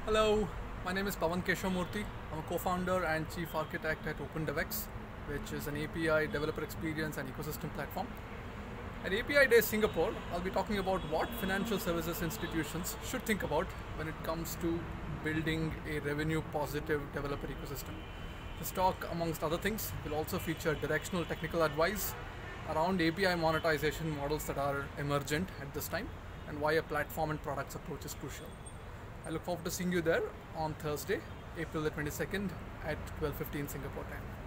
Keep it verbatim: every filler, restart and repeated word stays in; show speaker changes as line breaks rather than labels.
Hello, my name is Pawan Keshamurthy. I'm a co-founder and chief architect at OpenDevX, which is an A P I developer experience and ecosystem platform. At A P I Day Singapore, I'll be talking about what financial services institutions should think about when it comes to building a revenue positive developer ecosystem. This talk, amongst other things, will also feature directional technical advice around A P I monetization models that are emergent at this time and why a platform and products approach is crucial. I look forward to seeing you there on Thursday, April the twenty-second at twelve fifteen Singapore time.